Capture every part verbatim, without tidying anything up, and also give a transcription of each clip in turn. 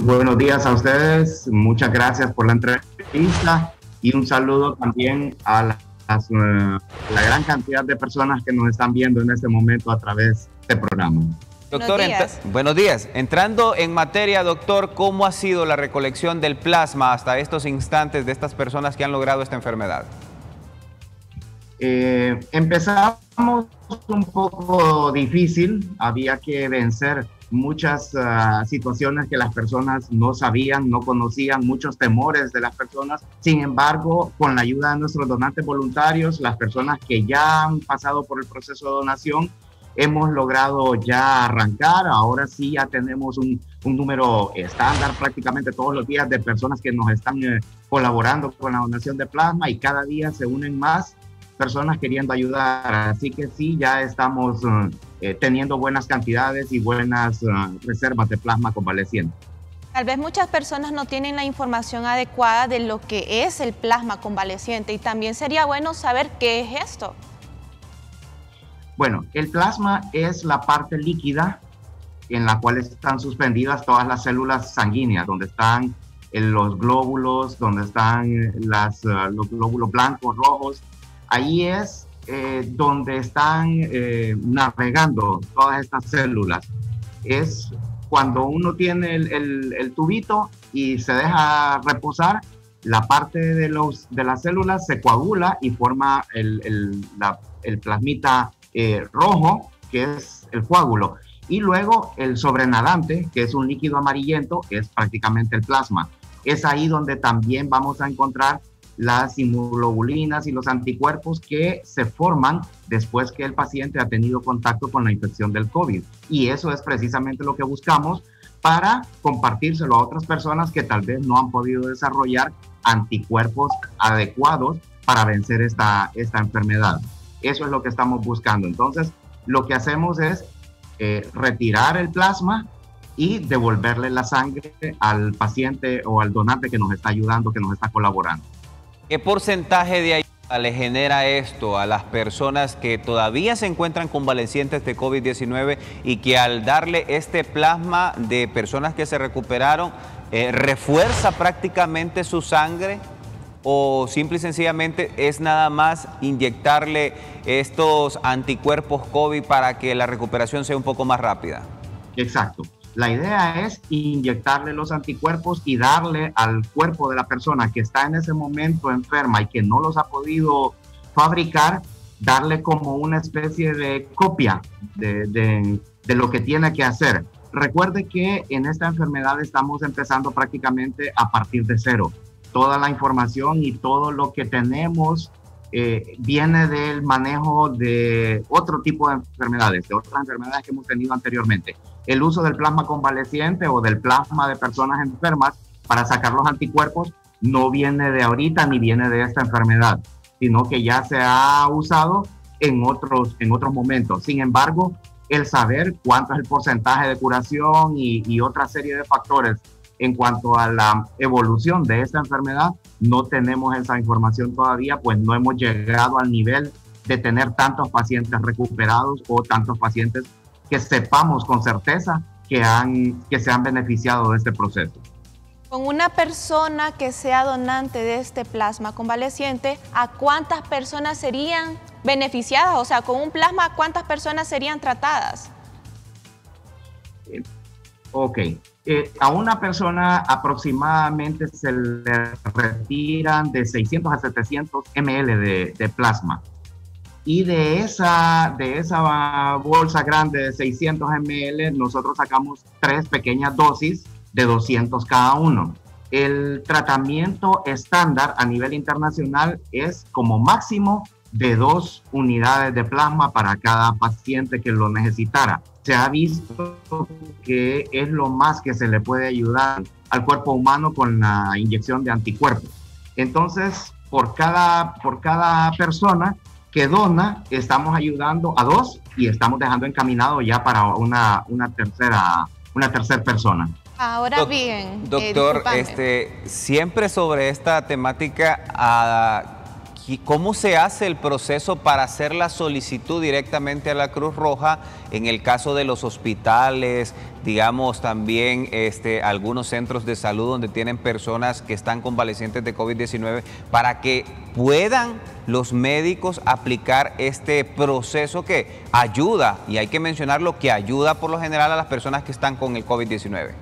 buenos días a ustedes, muchas gracias por la entrevista y un saludo también a la, a la gran cantidad de personas que nos están viendo en este momento a través de este programa. Doctor, buenos días. buenos días. Entrando en materia, doctor, ¿cómo ha sido la recolección del plasma hasta estos instantes de estas personas que han logrado esta enfermedad? Eh, empezamos un poco difícil, había que vencer muchas uh, situaciones que las personas no sabían, no conocían, muchos temores de las personas. Sin embargo, con la ayuda de nuestros donantes voluntarios, las personas que ya han pasado por el proceso de donación, hemos logrado ya arrancar. Ahora sí ya tenemos un, un número estándar prácticamente todos los días de personas que nos están eh, colaborando con la donación de plasma, y cada día se unen más personas queriendo ayudar. Así que sí, ya estamos uh, eh, teniendo buenas cantidades y buenas uh, reservas de plasma convaleciente. Tal vez muchas personas no tienen la información adecuada de lo que es el plasma convaleciente, y también sería bueno saber qué es esto. Bueno, el plasma es la parte líquida en la cual están suspendidas todas las células sanguíneas, donde están eh, los glóbulos, donde están las, uh, los glóbulos blancos, rojos. Ahí es eh, donde están eh, navegando todas estas células. Es cuando uno tiene el, el, el tubito y se deja reposar, la parte de, los, de las células se coagula y forma el, el, la, el plasmita eh, rojo, que es el coágulo. Y luego el sobrenadante, que es un líquido amarillento, es prácticamente el plasma. Es ahí donde también vamos a encontrar las inmunoglobulinas y los anticuerpos que se forman después que el paciente ha tenido contacto con la infección del COVID. Y eso es precisamente lo que buscamos para compartírselo a otras personas que tal vez no han podido desarrollar anticuerpos adecuados para vencer esta, esta enfermedad. Eso es lo que estamos buscando. Entonces, lo que hacemos es eh, retirar el plasma y devolverle la sangre al paciente o al donante que nos está ayudando, que nos está colaborando. ¿Qué porcentaje de ayuda le genera esto a las personas que todavía se encuentran convalecientes de COVID diecinueve y que al darle este plasma de personas que se recuperaron, eh, refuerza prácticamente su sangre? ¿O simple y sencillamente es nada más inyectarle estos anticuerpos COVID para que la recuperación sea un poco más rápida? Exacto. La idea es inyectarle los anticuerpos y darle al cuerpo de la persona que está en ese momento enferma y que no los ha podido fabricar, darle como una especie de copia de, de, de lo que tiene que hacer. Recuerde que en esta enfermedad estamos empezando prácticamente a partir de cero. Toda la información y todo lo que tenemos eh, viene del manejo de otro tipo de enfermedades, de otras enfermedades que hemos tenido anteriormente. El uso del plasma convaleciente o del plasma de personas enfermas para sacar los anticuerpos no viene de ahorita ni viene de esta enfermedad, sino que ya se ha usado en otros, en otros momentos. Sin embargo, el saber cuánto es el porcentaje de curación y, y otra serie de factores en cuanto a la evolución de esta enfermedad, no tenemos esa información todavía, pues no hemos llegado al nivel de tener tantos pacientes recuperados o tantos pacientes que sepamos con certeza que, han, que se han beneficiado de este proceso. Con una persona que sea donante de este plasma convaleciente, ¿a cuántas personas serían beneficiadas? O sea, con un plasma, ¿cuántas personas serían tratadas? Eh, ok. Eh, a una persona aproximadamente se le retiran de seiscientos a setecientos mililitros de, de plasma. Y de esa, de esa bolsa grande de seiscientos mililitros, nosotros sacamos tres pequeñas dosis de doscientos cada uno. El tratamiento estándar a nivel internacional es como máximo de dos unidades de plasma para cada paciente que lo necesitara. Se ha visto que es lo más que se le puede ayudar al cuerpo humano con la inyección de anticuerpos. Entonces, por cada, por cada persona que dona, estamos ayudando a dos y estamos dejando encaminado ya para una, una, tercera, una tercera persona. Ahora Doc, bien, doctor, eh, este, siempre sobre esta temática, ¿a ¿Cómo se hace el proceso para hacer la solicitud directamente a la Cruz Roja en el caso de los hospitales, digamos también este, algunos centros de salud donde tienen personas que están convalecientes de COVID diecinueve, para que puedan los médicos aplicar este proceso que ayuda, y hay que mencionarlo, que ayuda por lo general a las personas que están con el COVID diecinueve?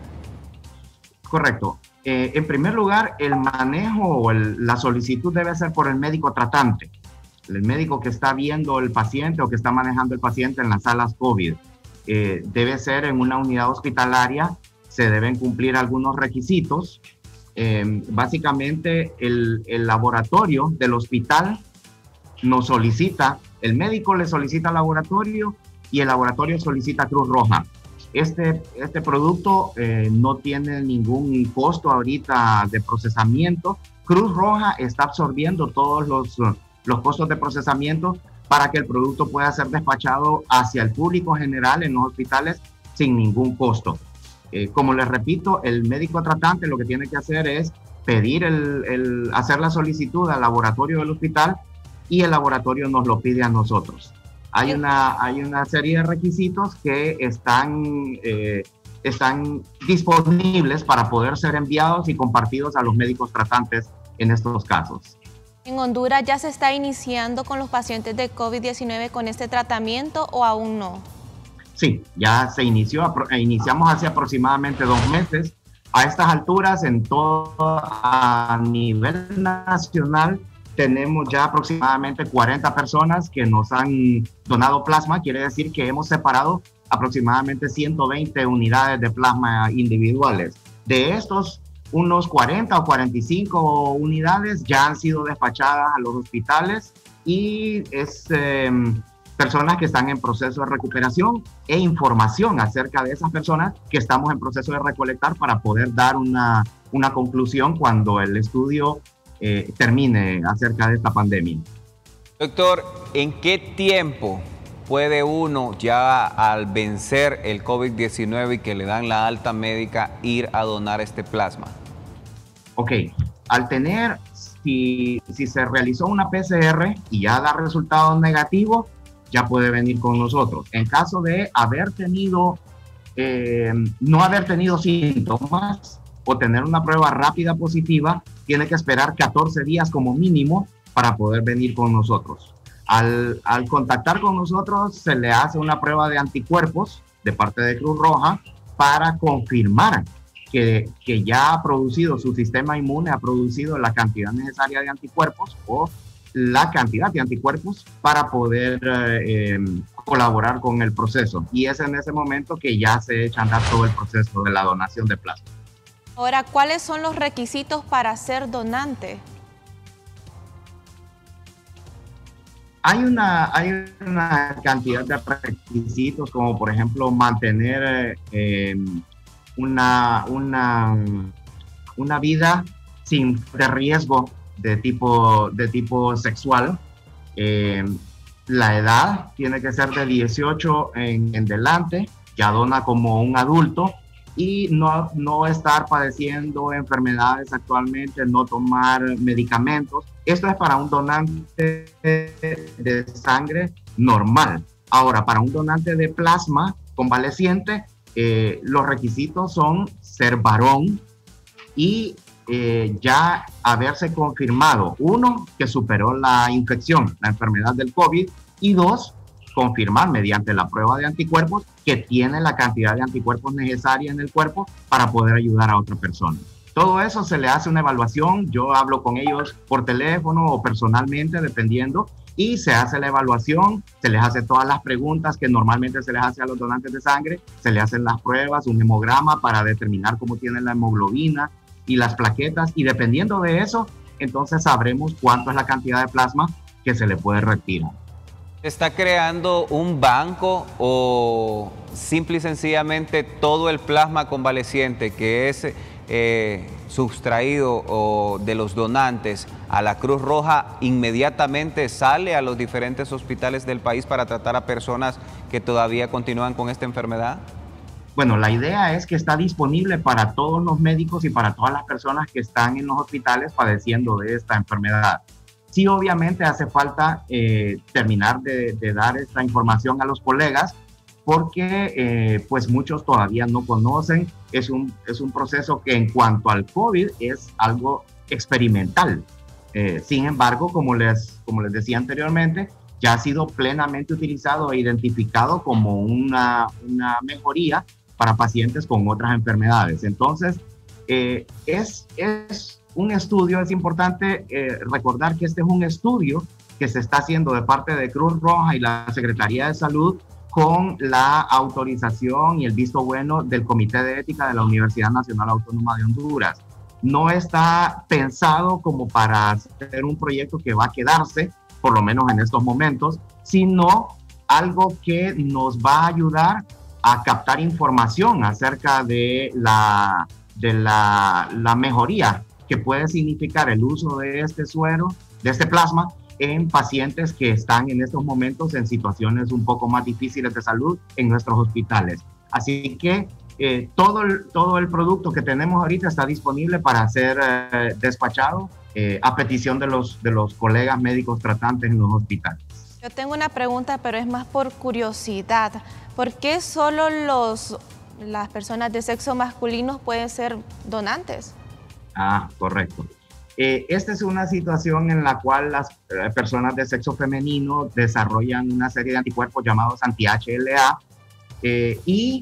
Correcto. Eh, en primer lugar, el manejo o el, la solicitud debe ser por el médico tratante, el médico que está viendo el paciente o que está manejando el paciente en las salas COVID. Eh, debe ser en una unidad hospitalaria, se deben cumplir algunos requisitos. Eh, básicamente, el, el laboratorio del hospital nos solicita, el médico le solicita al laboratorio y el laboratorio solicita a Cruz Roja. Este, este producto eh, no tiene ningún costo ahorita de procesamiento. Cruz Roja está absorbiendo todos los, los costos de procesamiento para que el producto pueda ser despachado hacia el público general en los hospitales sin ningún costo. Eh, como les repito, el médico tratante lo que tiene que hacer es pedir el, el, hacer la solicitud al laboratorio del hospital y el laboratorio nos lo pide a nosotros. Hay una, hay una serie de requisitos que están, eh, están disponibles para poder ser enviados y compartidos a los médicos tratantes en estos casos. ¿En Honduras ya se está iniciando con los pacientes de COVID diecinueve con este tratamiento o aún no? Sí, ya se inició, iniciamos hace aproximadamente dos meses. A estas alturas, en todo a nivel nacional, tenemos ya aproximadamente cuarenta personas que nos han donado plasma. Quiere decir que hemos separado aproximadamente ciento veinte unidades de plasma individuales. De estos, unos cuarenta o cuarenta y cinco unidades ya han sido despachadas a los hospitales y es eh, personas que están en proceso de recuperación e información acerca de esas personas que estamos en proceso de recolectar para poder dar una, una conclusión cuando el estudio Eh, termine acerca de esta pandemia. Doctor, ¿en qué tiempo puede uno ya al vencer el COVID diecinueve y que le dan la alta médica ir a donar este plasma? Ok, al tener, si, si se realizó una P C R y ya da resultado negativo, ya puede venir con nosotros. En caso de haber tenido, eh, no haber tenido síntomas o tener una prueba rápida positiva, tiene que esperar catorce días como mínimo para poder venir con nosotros. Al, al contactar con nosotros, se le hace una prueba de anticuerpos de parte de Cruz Roja para confirmar que, que ya ha producido, su sistema inmune ha producido la cantidad necesaria de anticuerpos o la cantidad de anticuerpos para poder eh, eh, colaborar con el proceso. Y es en ese momento que ya se echa a andar todo el proceso de la donación de plasma. Ahora, ¿cuáles son los requisitos para ser donante? Hay una, hay una cantidad de requisitos, como por ejemplo mantener eh, una, una, una vida sin de riesgo de tipo, de tipo sexual. Eh, la edad tiene que ser de dieciocho en, en delante, ya dona como un adulto. Y no, no estar padeciendo enfermedades actualmente, no tomar medicamentos. Esto es para un donante de sangre normal. Ahora, para un donante de plasma convaleciente, eh, los requisitos son ser varón y eh, ya haberse confirmado, uno, que superó la infección, la enfermedad del COVID, y dos, confirmar mediante la prueba de anticuerpos que tiene la cantidad de anticuerpos necesaria en el cuerpo para poder ayudar a otra persona. Todo eso se le hace una evaluación, yo hablo con ellos por teléfono o personalmente, dependiendo, y se hace la evaluación, se les hace todas las preguntas que normalmente se les hace a los donantes de sangre, se les hacen las pruebas, un hemograma para determinar cómo tiene la hemoglobina y las plaquetas, y dependiendo de eso, entonces sabremos cuánto es la cantidad de plasma que se le puede retirar. ¿Está creando un banco o simple y sencillamente todo el plasma convaleciente que es eh, sustraído o de los donantes a la Cruz Roja inmediatamente sale a los diferentes hospitales del país para tratar a personas que todavía continúan con esta enfermedad? Bueno, la idea es que está disponible para todos los médicos y para todas las personas que están en los hospitales padeciendo de esta enfermedad. Sí, obviamente hace falta eh, terminar de, de dar esta información a los colegas, porque eh, pues muchos todavía no conocen. Es un, es un proceso que en cuanto al COVID es algo experimental. Eh, sin embargo, como les, como les decía anteriormente, ya ha sido plenamente utilizado e identificado como una, una mejoría para pacientes con otras enfermedades. Entonces, eh, es, es un estudio, es importante eh, recordar que este es un estudio que se está haciendo de parte de Cruz Roja y la Secretaría de Salud con la autorización y el visto bueno del Comité de Ética de la Universidad Nacional Autónoma de Honduras. No está pensado como para hacer un proyecto que va a quedarse, por lo menos en estos momentos, sino algo que nos va a ayudar a captar información acerca de la, de la, la mejoría que puede significar el uso de este suero, de este plasma, en pacientes que están en estos momentos en situaciones un poco más difíciles de salud en nuestros hospitales. Así que eh, todo, el, todo el producto que tenemos ahorita está disponible para ser eh, despachado eh, a petición de los, de los colegas médicos tratantes en los hospitales. Yo tengo una pregunta, pero es más por curiosidad. ¿Por qué solo los, las personas de sexo masculino pueden ser donantes? Ah, correcto. Eh, esta es una situación en la cual las eh, personas de sexo femenino desarrollan una serie de anticuerpos llamados anti-H L A eh, y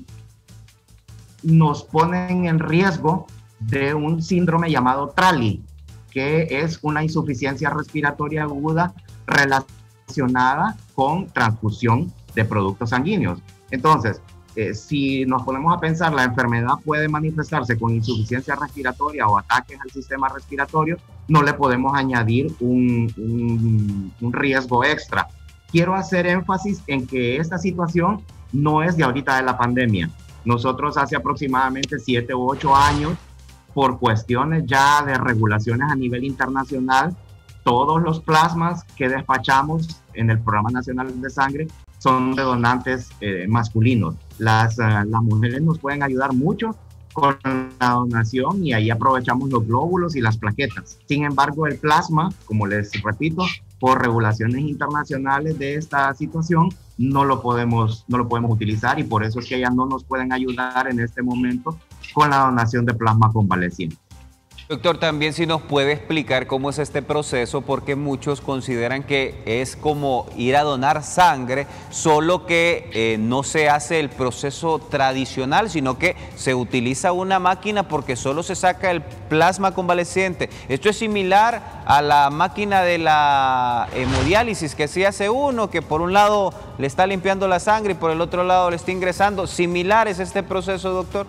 nos ponen en riesgo de un síndrome llamado TRALI, que es una insuficiencia respiratoria aguda relacionada con transfusión de productos sanguíneos. Entonces, Eh, si nos ponemos a pensar, la enfermedad puede manifestarse con insuficiencia respiratoria o ataques al sistema respiratorio, no le podemos añadir un, un, un riesgo extra. Quiero hacer énfasis en que esta situación no es de ahorita de la pandemia. Nosotros hace aproximadamente siete u ocho años, por cuestiones ya de regulaciones a nivel internacional, todos los plasmas que despachamos en el Programa Nacional de Sangre son de donantes eh, masculinos. Las, uh, las mujeres nos pueden ayudar mucho con la donación y ahí aprovechamos los glóbulos y las plaquetas. Sin embargo, el plasma, como les repito, por regulaciones internacionales de esta situación, no lo podemos, no lo podemos utilizar y por eso es que ellas no nos pueden ayudar en este momento con la donación de plasma convaleciente. Doctor, también si nos puede explicar cómo es este proceso, porque muchos consideran que es como ir a donar sangre, solo que eh, no se hace el proceso tradicional, sino que se utiliza una máquina porque solo se saca el plasma convaleciente. Esto es similar a la máquina de la hemodiálisis que sí hace uno, que por un lado le está limpiando la sangre y por el otro lado le está ingresando. ¿Similar es este proceso, doctor?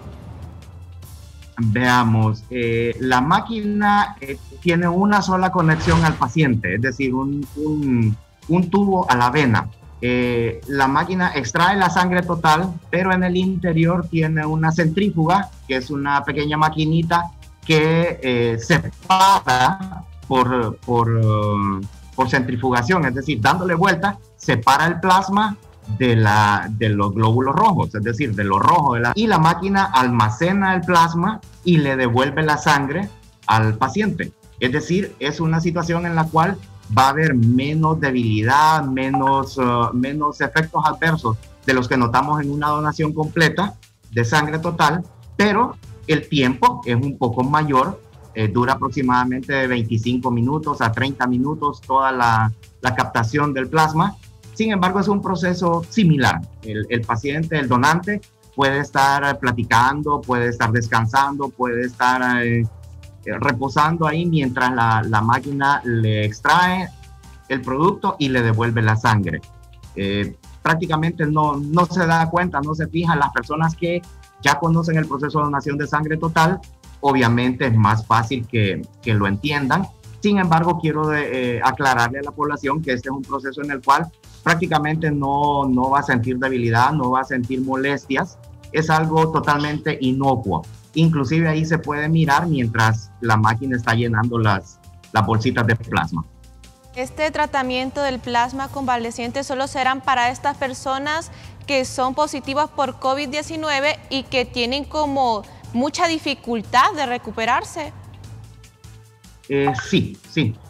Veamos, eh, la máquina eh, tiene una sola conexión al paciente, es decir, un, un, un tubo a la vena. Eh, la máquina extrae la sangre total, pero en el interior tiene una centrífuga, que es una pequeña maquinita que eh, separa por, por, uh, por centrifugación, es decir, dándole vuelta, separa el plasma de, la, de los glóbulos rojos, es decir, de lo rojo. De la, y la máquina almacena el plasma y le devuelve la sangre al paciente. Es decir, es una situación en la cual va a haber menos debilidad, menos, uh, menos efectos adversos de los que notamos en una donación completa de sangre total, pero el tiempo es un poco mayor, eh, dura aproximadamente de veinticinco minutos a treinta minutos toda la, la captación del plasma. Sin embargo, es un proceso similar. El, el paciente, el donante, puede estar platicando, puede estar descansando, puede estar eh, reposando ahí mientras la, la máquina le extrae el producto y le devuelve la sangre. Eh, prácticamente no, no se da cuenta, no se fija. Las personas que ya conocen el proceso de donación de sangre total, obviamente es más fácil que, que lo entiendan. Sin embargo, quiero de, eh, aclararle a la población que este es un proceso en el cual prácticamente no, no va a sentir debilidad, no va a sentir molestias. Es algo totalmente inocuo. Inclusive ahí se puede mirar mientras la máquina está llenando las, las bolsitas de plasma. ¿Este tratamiento del plasma convaleciente solo serán para estas personas que son positivas por COVID diecinueve y que tienen como mucha dificultad de recuperarse? Eh, sí, sí.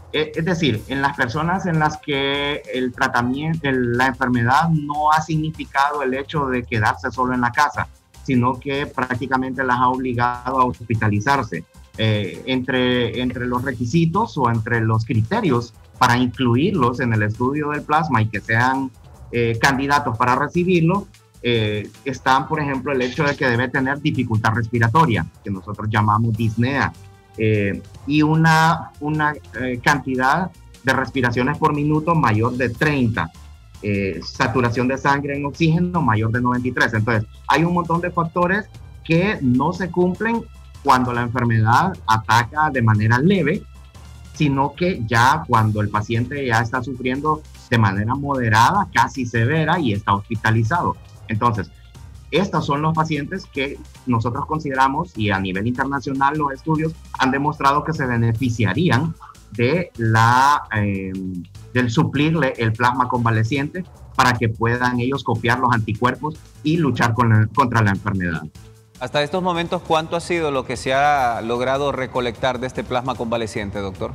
Eh, es decir, en las personas en las que el tratamiento, el, la enfermedad no ha significado el hecho de quedarse solo en la casa, sino que prácticamente las ha obligado a hospitalizarse. Eh, entre, entre los requisitos o entre los criterios para incluirlos en el estudio del plasma y que sean eh, candidatos para recibirlo, eh, están, por ejemplo, el hecho de que debe tener dificultad respiratoria, que nosotros llamamos disnea, eh, y una, una eh, cantidad de respiraciones por minuto mayor de treinta, eh, saturación de sangre en oxígeno mayor de noventa y tres. Entonces, hay un montón de factores que no se cumplen cuando la enfermedad ataca de manera leve, sino que ya cuando el paciente ya está sufriendo de manera moderada, casi severa y está hospitalizado. Entonces, estos son los pacientes que nosotros consideramos, y a nivel internacional los estudios han demostrado que se beneficiarían de la, eh, del suplirle el plasma convaleciente para que puedan ellos copiar los anticuerpos y luchar con la, contra la enfermedad. Hasta estos momentos, ¿cuánto ha sido lo que se ha logrado recolectar de este plasma convaleciente, doctor?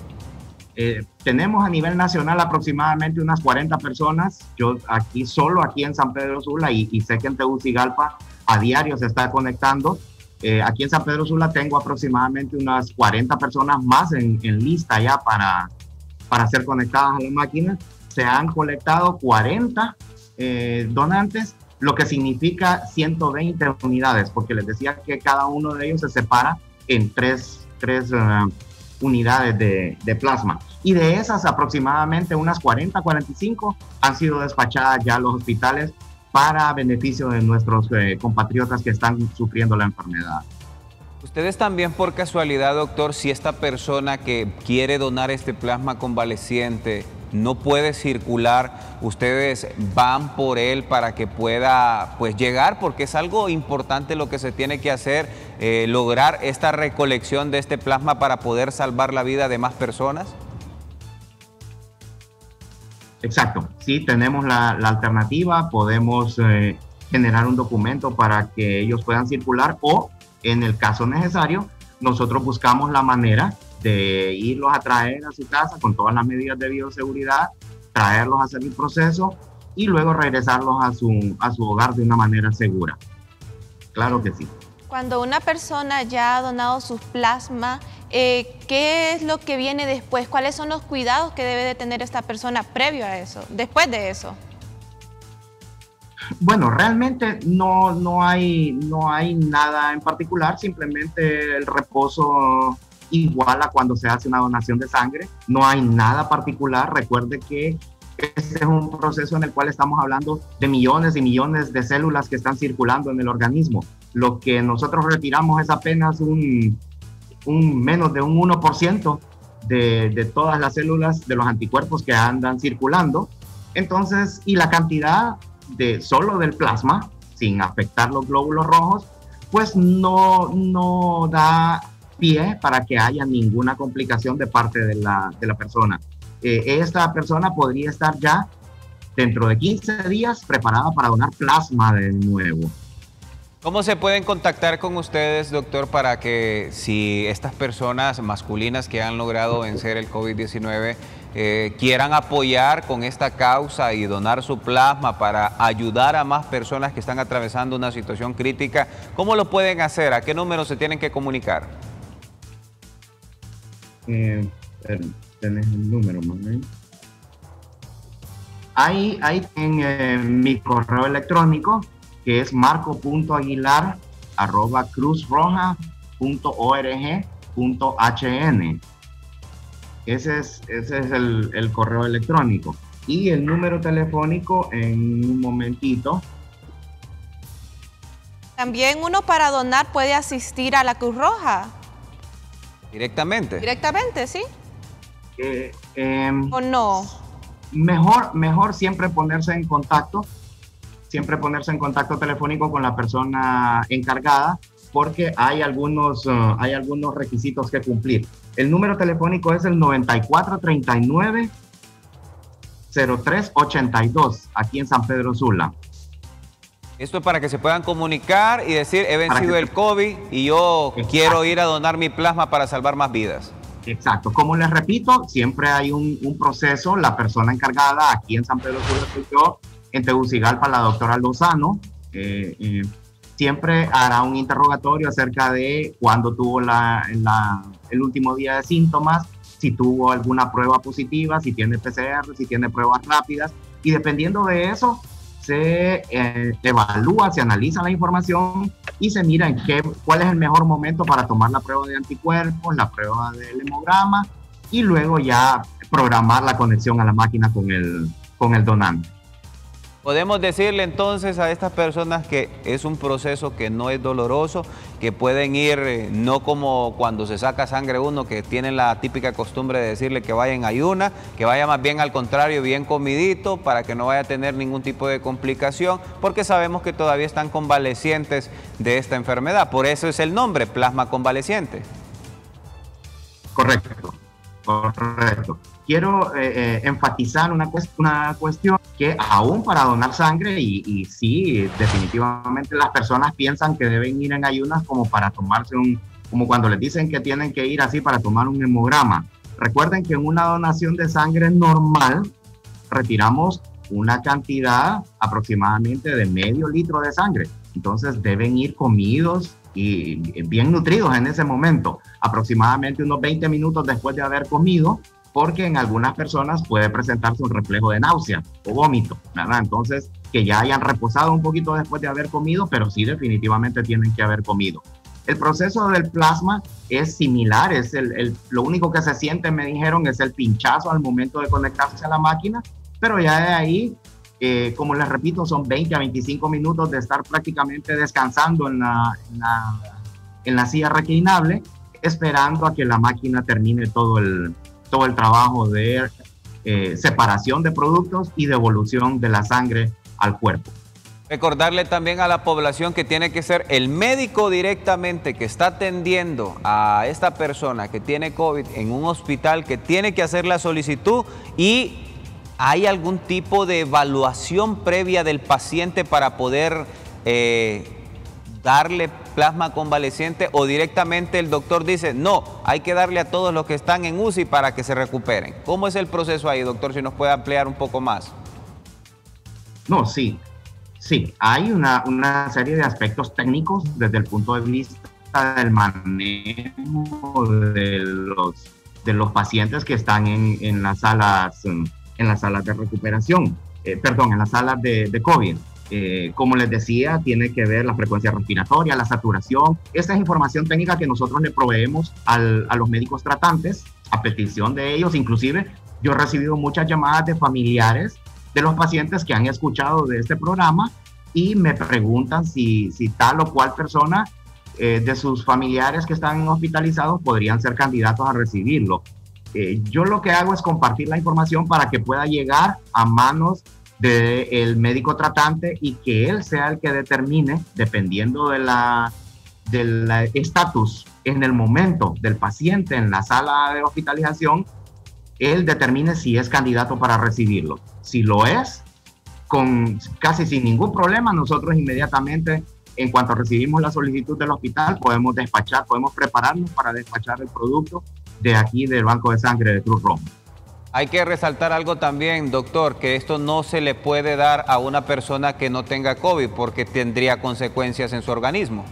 Eh, tenemos a nivel nacional aproximadamente unas cuarenta personas. Yo aquí, solo aquí en San Pedro Sula, y, y sé que en Tegucigalpa a diario se está conectando. Eh, aquí en San Pedro Sula tengo aproximadamente unas cuarenta personas más en, en lista ya para, para ser conectadas a la máquina. Se han colectado cuarenta eh, donantes, lo que significa ciento veinte unidades, porque les decía que cada uno de ellos se separa en tres, tres uh, unidades de, de plasma. Y de esas, aproximadamente unas cuarenta, cuarenta y cinco han sido despachadas ya a los hospitales para beneficio de nuestros eh, compatriotas que están sufriendo la enfermedad. Ustedes también, por casualidad, doctor, si esta persona que quiere donar este plasma convaleciente no puede circular, ustedes van por él para que pueda pues llegar, porque es algo importante lo que se tiene que hacer, eh, lograr esta recolección de este plasma para poder salvar la vida de más personas. Exacto, sí, tenemos la, la alternativa, podemos eh, generar un documento para que ellos puedan circular, o en el caso necesario, nosotros buscamos la manera de irlos a traer a su casa con todas las medidas de bioseguridad, traerlos a hacer el proceso y luego regresarlos a su, a su hogar de una manera segura. Claro que sí. Cuando una persona ya ha donado su plasma, eh, ¿qué es lo que viene después? ¿Cuáles son los cuidados que debe de tener esta persona previo a eso, después de eso? Bueno, realmente no, no, hay, no hay nada en particular, simplemente el reposo igual a cuando se hace una donación de sangre. No hay nada particular. Recuerde que este es un proceso en el cual estamos hablando de millones y millones de células que están circulando en el organismo. Lo que nosotros retiramos es apenas un, un menos de un uno por ciento de, de todas las células, de los anticuerpos que andan circulando. Entonces, y la cantidad de solo del plasma, sin afectar los glóbulos rojos, pues no, no da pie para que haya ninguna complicación de parte de la, de la persona. Eh, esta persona podría estar ya dentro de quince días preparada para donar plasma de nuevo. ¿Cómo se pueden contactar con ustedes, doctor, para que si estas personas masculinas que han logrado vencer el COVID diecinueve eh, quieran apoyar con esta causa y donar su plasma para ayudar a más personas que están atravesando una situación crítica? ¿Cómo lo pueden hacer? ¿A qué número se tienen que comunicar? Eh, tenés el número, ¿no? Ahí, ahí en eh, mi correo electrónico, que es marco punto aguilar arroba cruz roja punto org punto h n. Ese es, ese es el, el correo electrónico. Y el número telefónico en un momentito. También uno para donar puede asistir a la Cruz Roja. ¿Directamente? Directamente, ¿sí? Eh, eh, ¿O no? Mejor, mejor siempre ponerse en contacto, siempre ponerse en contacto telefónico con la persona encargada, porque hay algunos, uh, hay algunos requisitos que cumplir. El número telefónico es el noventa y cuatro treinta y nueve cero tres ochenta y dos, aquí en San Pedro Sula. Esto es para que se puedan comunicar y decir, he vencido el COVID y yo quiero ir a donar mi plasma para salvar más vidas. Exacto. Como les repito, siempre hay un, un proceso. La persona encargada aquí en San Pedro Sula soy yo, en Tegucigalpa la doctora Lozano, eh, eh, siempre hará un interrogatorio acerca de cuándo tuvo la, la, el último día de síntomas, si tuvo alguna prueba positiva, si tiene P C R, si tiene pruebas rápidas, y dependiendo de eso, se eh, evalúa, se analiza la información y se mira en qué, cuál es el mejor momento para tomar la prueba de anticuerpos, la prueba del hemograma, y luego ya programar la conexión a la máquina con el, con el donante. Podemos decirle entonces a estas personas que es un proceso que no es doloroso, que pueden ir, eh, no como cuando se saca sangre uno, que tienen la típica costumbre de decirle que vaya en ayuna, que vaya más bien al contrario, bien comidito, para que no vaya a tener ningún tipo de complicación, porque sabemos que todavía están convalecientes de esta enfermedad. Por eso es el nombre, plasma convaleciente. Correcto, correcto. Quiero eh, eh, enfatizar una, cuest una cuestión que aún para donar sangre, y, y sí, definitivamente las personas piensan que deben ir en ayunas como para tomarse un, como cuando les dicen que tienen que ir así para tomar un hemograma. Recuerden que en una donación de sangre normal retiramos una cantidad aproximadamente de medio litro de sangre. Entonces deben ir comidos y bien nutridos en ese momento, aproximadamente unos veinte minutos después de haber comido, porque en algunas personas puede presentarse un reflejo de náusea o vómito, ¿verdad? Entonces, que ya hayan reposado un poquito después de haber comido, pero sí definitivamente tienen que haber comido. El proceso del plasma es similar, es el, el, lo único que se siente, me dijeron, es el pinchazo al momento de conectarse a la máquina, pero ya de ahí, eh, como les repito, son veinte a veinticinco minutos de estar prácticamente descansando en la, en la, en la silla reclinable, esperando a que la máquina termine todo el todo el trabajo de eh, separación de productos y devolución de la sangre al cuerpo. Recordarle también a la población que tiene que ser el médico directamente que está atendiendo a esta persona que tiene COVID en un hospital, que tiene que hacer la solicitud, y hay algún tipo de evaluación previa del paciente para poder eh, darle plasma convaleciente, o directamente el doctor dice, no, hay que darle a todos los que están en U C I para que se recuperen. ¿Cómo es el proceso ahí, doctor? Si nos puede ampliar un poco más. No, sí, sí, hay una, una serie de aspectos técnicos desde el punto de vista del manejo de los, de los pacientes que están en, en, las, salas, en las salas de recuperación, eh, perdón, en las salas de, de COVID. Eh, como les decía, tiene que ver la frecuencia respiratoria, la saturación. Esta es información técnica que nosotros le proveemos al, a los médicos tratantes, a petición de ellos. Inclusive, yo he recibido muchas llamadas de familiares de los pacientes que han escuchado de este programa y me preguntan si, si tal o cual persona eh, de sus familiares que están hospitalizados podrían ser candidatos a recibirlo. Eh, yo lo que hago es compartir la información para que pueda llegar a manos del médico tratante y que él sea el que determine, dependiendo de la del estatus en el momento del paciente en la sala de hospitalización, él determine si es candidato para recibirlo. Si lo es, con casi sin ningún problema, nosotros inmediatamente, en cuanto recibimos la solicitud del hospital, podemos despachar, podemos prepararnos para despachar el producto de aquí del Banco de Sangre de Cruz Roja. Hay que resaltar algo también, doctor, que esto no se le puede dar a una persona que no tenga COVID porque tendría consecuencias en su organismo.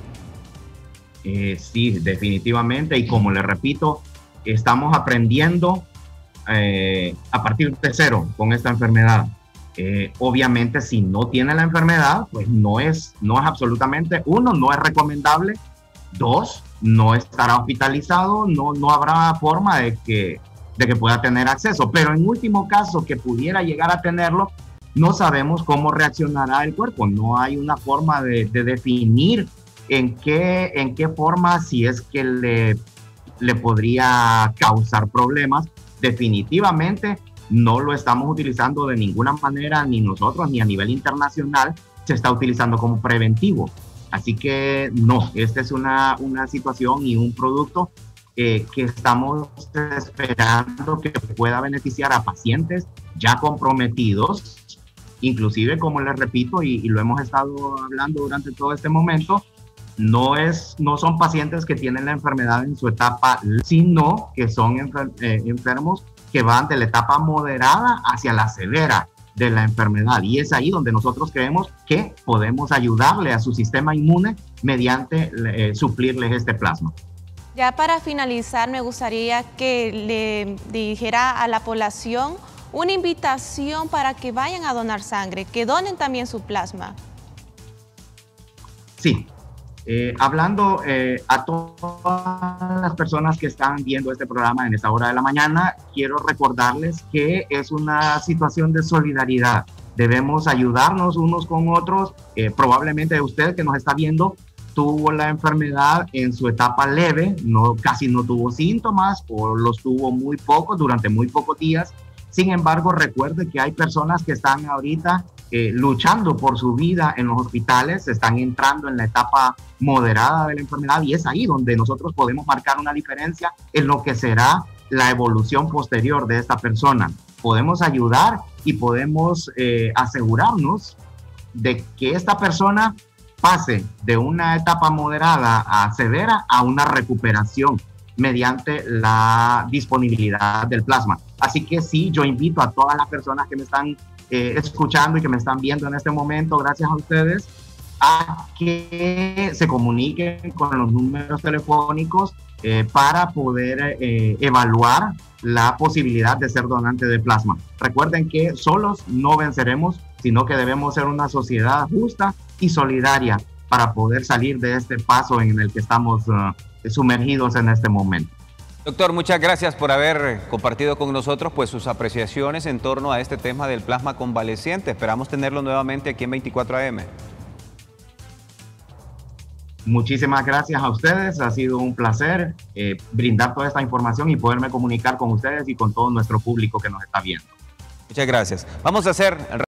Eh, sí, definitivamente. Y como le repito, estamos aprendiendo eh, a partir de cero con esta enfermedad. Eh, obviamente, si no tiene la enfermedad, pues no es, no es absolutamente, uno, no es recomendable. Dos, no estará hospitalizado, no, no habrá forma de que de que pueda tener acceso, pero en último caso que pudiera llegar a tenerlo, no sabemos cómo reaccionará el cuerpo. No hay una forma de, de definir en qué, en qué forma, si es que le, le podría causar problemas. Definitivamente no lo estamos utilizando de ninguna manera, ni nosotros, ni a nivel internacional se está utilizando como preventivo. Así que no, esta es una, una situación y un producto Eh, que estamos esperando que pueda beneficiar a pacientes ya comprometidos, inclusive, como les repito, y, y lo hemos estado hablando durante todo este momento, no, es, no son pacientes que tienen la enfermedad en su etapa, sino que son enfer eh, enfermos que van de la etapa moderada hacia la severa de la enfermedad. Y es ahí donde nosotros creemos que podemos ayudarle a su sistema inmune mediante eh, suplirles este plasma. Ya para finalizar, me gustaría que le dijera a la población una invitación para que vayan a donar sangre, que donen también su plasma. Sí, eh, hablando eh, a todas las personas que están viendo este programa en esta hora de la mañana, quiero recordarles que es una situación de solidaridad. Debemos ayudarnos unos con otros. Eh, probablemente usted que nos está viendo tuvo la enfermedad en su etapa leve, no, casi no tuvo síntomas o los tuvo muy poco durante muy pocos días. Sin embargo, recuerde que hay personas que están ahorita eh, luchando por su vida en los hospitales, están entrando en la etapa moderada de la enfermedad y es ahí donde nosotros podemos marcar una diferencia en lo que será la evolución posterior de esta persona. Podemos ayudar y podemos eh, asegurarnos de que esta persona pase de una etapa moderada a severa a una recuperación mediante la disponibilidad del plasma. Así que sí, yo invito a todas las personas que me están eh, escuchando y que me están viendo en este momento, gracias a ustedes, a que se comuniquen con los números telefónicos eh, para poder eh, evaluar la posibilidad de ser donante de plasma. Recuerden que solos no venceremos, sino que debemos ser una sociedad justa y solidaria para poder salir de este paso en el que estamos uh, sumergidos en este momento. Doctor, muchas gracias por haber compartido con nosotros pues, sus apreciaciones en torno a este tema del plasma convaleciente. Esperamos tenerlo nuevamente aquí en veinticuatro A M. Muchísimas gracias a ustedes, ha sido un placer eh, brindar toda esta información y poderme comunicar con ustedes y con todo nuestro público que nos está viendo. Muchas gracias. Vamos a hacer...